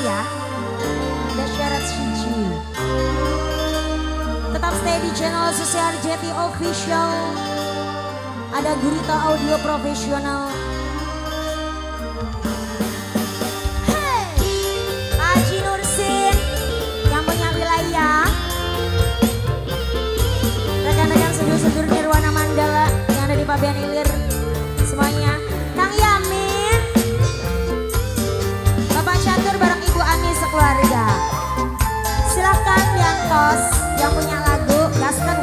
ya. Ada syarat siji. Tetap stay di channel Sosial Jeti Official. Ada Gurita Audio Profesional. Hey, Haji Nursin yang punya wilayah. Rekan-rekan sedur-sedur Nirwana Mandala yang ada di Pabean Ilir semuanya. Kang Yamin, Bapak Catur bareng Ibu Ani sekeluarga. Silahkan yang tos, yang punya lagu, gaskan.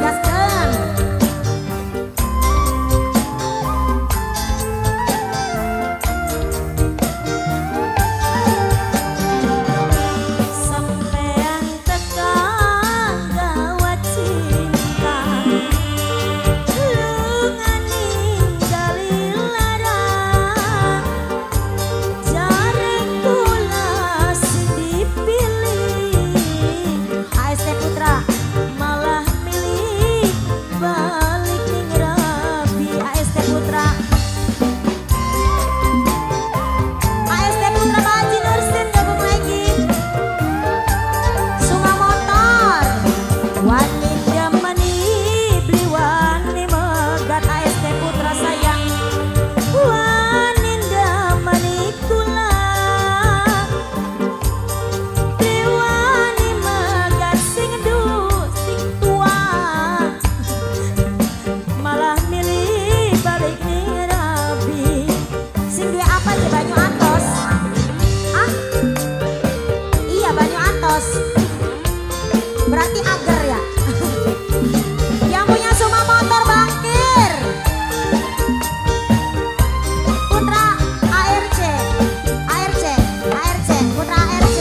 Berarti agar ya. Yang punya Suma Motor bangkir. Putra ARC, Putra ARC.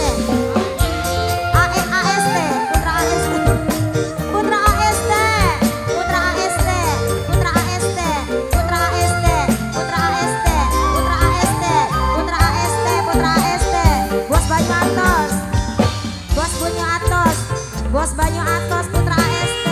AST, Putra AST. Putra AST, Putra AST, Putra AST, Putra AST, Putra AST, Putra AST, Putra AST, Putra AST. Bos Banyu Atos. Bos Banyu Atos. Bos Banyu Atos Putra AST.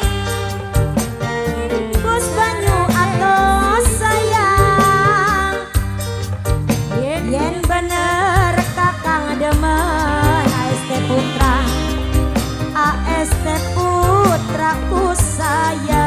Bos Banyu Atos sayang. Yen bener kakang demen AST Putra. AST putraku sayang.